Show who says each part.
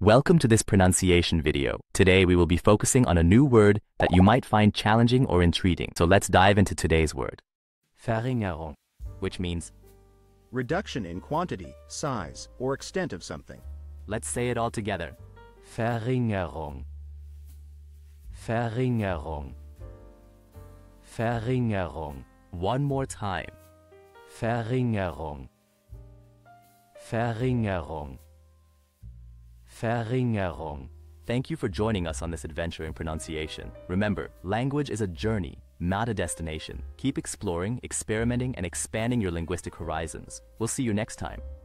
Speaker 1: Welcome to this pronunciation video. Today we will be focusing on a new word that you might find challenging or intriguing. So let's dive into today's word. Verringerung, which means
Speaker 2: reduction in quantity, size, or extent of something.
Speaker 1: let's say it all together.
Speaker 3: Verringerung. Verringerung. Verringerung.
Speaker 1: One more time.
Speaker 3: Verringerung. Verringerung. Verringerung.
Speaker 1: Thank you for joining us on this adventure in pronunciation. Remember, language is a journey, not a destination. Keep exploring, experimenting, and expanding your linguistic horizons. We'll see you next time.